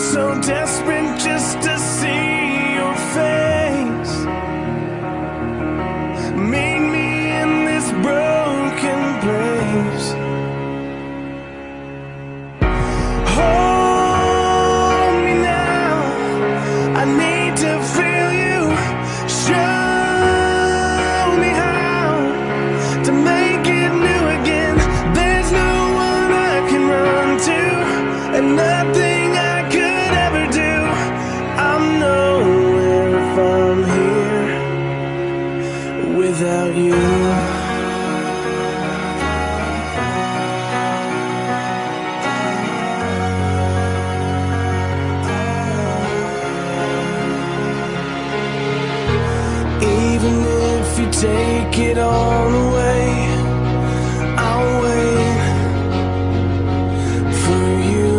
so desperate just to see your face. Meet me in this broken place. Hold me now, I need to feel you. Show me how to make it new again. There's no one I can run to, and nothing I could ever do. I'm nowhere if I'm here without you. Even if you take it all away, I'll wait for you.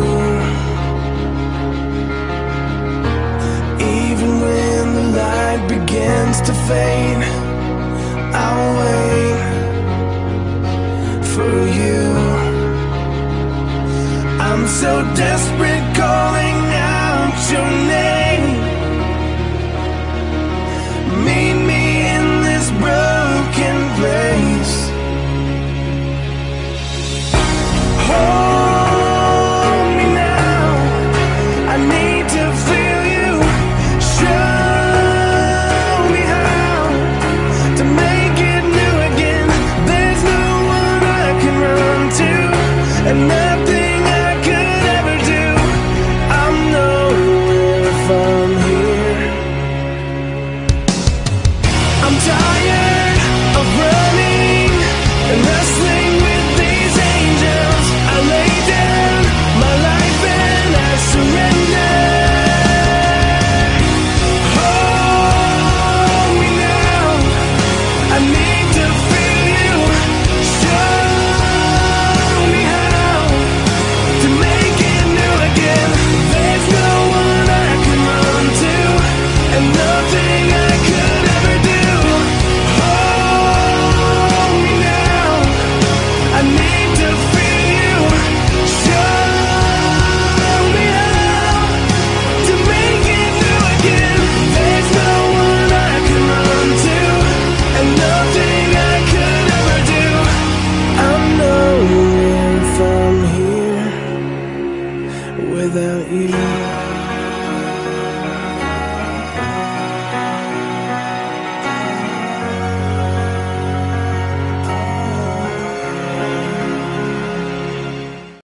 Even when the light begins to fade, I'll wait for you. I'm so desperate, calling out your name. Meet me in this broken place. Hold me now, I need to feel you. Show me how to make it new again. There's no one I can run to, and nothing